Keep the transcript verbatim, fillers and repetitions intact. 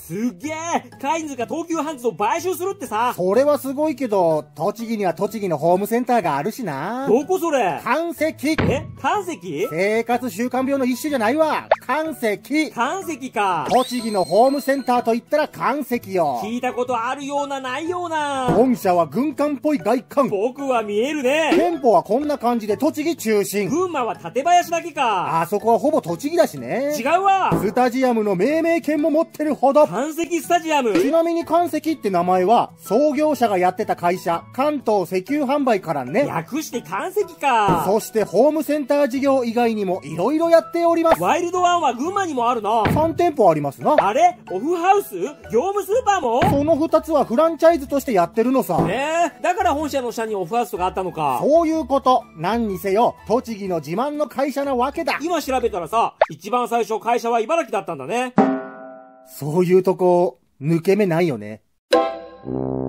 すっげえ、カインズが東急ハンズを買収するってさ。 それはすごいけど、栃木には栃木のホームセンターがあるしな。 どこそれ？ 関石。 え、関石？ 生活習慣病の一種じゃないわ。関石。 関石か。 栃木のホームセンターと言ったら関石よ。 聞いたことあるようなないような。 本社は軍艦っぽい外観。 僕は見えるね。 店舗はこんな感じで栃木中心。 群馬は館林だけか。 あそこはほぼ栃木だしね。 違うわ。 スタジアムの命名権も持ってるほど。 関石スタジアム。 ちなみに関石って名前は創業者がやってた会社関東石油販売からね。 略して関石か。 そしてホームセンター事業以外にも色々やっております。 ワイルドワンは群馬にもあるな。 さん店舗ありますな。 あれ、オフハウス？業務スーパーも？ そのふたつはフランチャイズとしてやってるのさ。 ねえ、だから本社の下にオフハウスがあったのか。 そういうこと。何にせよ栃木の自慢の会社なわけだ。 今調べたらさ、一番最初会社は茨城だったんだね。 そういうとこ抜け目ないよね。